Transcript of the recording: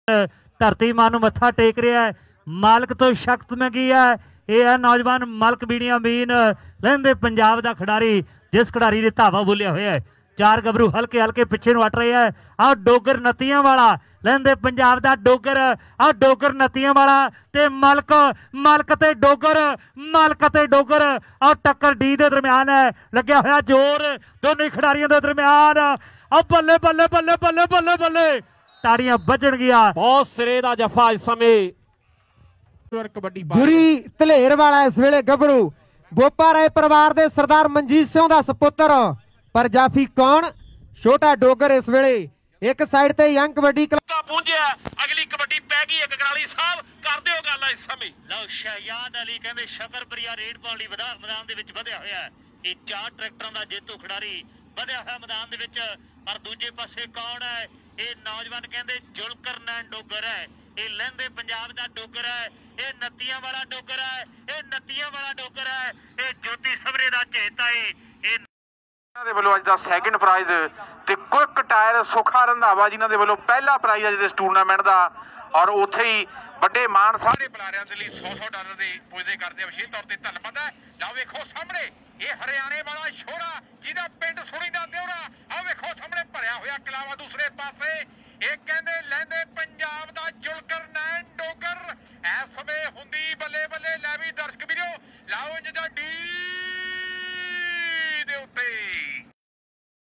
धरती मां नूं मत्था टेक रहा है, मालक तो शक्त मंगी है। यह है नौजवान मालक बीड़िया अमीन, लहंदे पंजाब का खिडारी, जिस खिडारी ने धावा बोलिया हुआ है। चार गबरू हल्के हल्के पिछे हट रहे हैं। आ डोगर नतियां वाला, लहंदे पंजाब का डोगर, आ डोगर नतियां वाला ते मालक, मालक ते डोगर, मालक ते डोगर। आ टक्कर डी के दरम्यान है, लग्या होया जोर दोनों खिडारियों के दरम्यान। आ बल्ले बल्ले बल्ले बल्ले बल्ले बल्ले ताड़ियां बजण गया। बहुत सिरे का जफा इस समय गुरी धलेर वाला इस वेले गबरू बोपा राय परिवार के सरदार मनजीत सिंह का सपुत्र। पर जाफी कौन? छोटा डोगर इस वेले एक साइड ते यंग कबड्डी पहुंचा। अगली कबड्डी पै गई है गगराली साहब, कर दिओ गल इस समय। लो शहजाद अली कहते शकरपुरिया रेड पाउण लई मैदान दे विच वधिया होया है। ये 4 ट्रैक्टरों का जेतू खिडारी वधिया होया मैदान दे विच। पर दूजे पासे कौन है? ये नौजवान कहते जुलकर नैन डोगर है, ये लहंदे पंजाब का डोगर है, ये नत्तियां वाला डोगर है, ये नत्तियां वाला डोगर है, ये ज्योति सबरे का चेता है। ਦੇ ਵੱਲੋਂ ਅੱਜ ਦਾ ਸੈਕਿੰਡ ਪ੍ਰਾਈਜ਼ ਤੇ ਕੁਇਕ ਟਾਇਰ ਸੁਖਾ ਰੰਧਾਵਾ ਜਿਨ੍ਹਾਂ ਦੇ ਵੱਲੋਂ ਪਹਿਲਾ ਪ੍ਰਾਈਜ਼ ਅੱਜ ਦੇ ਇਸ ਟੂਰਨਾਮੈਂਟ ਦਾ। ਔਰ ਉੱਥੇ ਹੀ ਵੱਡੇ ਮਾਣ ਸਾਰੇ ਬੁਲਾਰਿਆਂ ਦੇ ਲਈ $100 ਦੇ ਪੁੱਜਦੇ ਕਰਦੇ ਆ। ਵਿਸ਼ੇਸ਼ ਤੌਰ ਤੇ ਧੰਨਵਾਦ ਹੈ। ਲਓ ਵੇਖੋ ਸਾਹਮਣੇ ਇਹ ਹਰਿਆਣੇ ਵਾਲਾ ਛੋੜਾ ਜਿਹਦਾ ਪਿੰਡ ਸੁਣੀ ਦਾ ਦਿਉਰਾ। ਆਹ ਵੇਖੋ ਸਾਹਮਣੇ ਭਰਿਆ ਹੋਇਆ ਕਲਾਵਾ ਦੂਸਰੇ ਪਾਸੇ। ਇਹ ਕਹਿੰਦੇ ਲਹਿੰਦੇ ਪੰਜਾਬ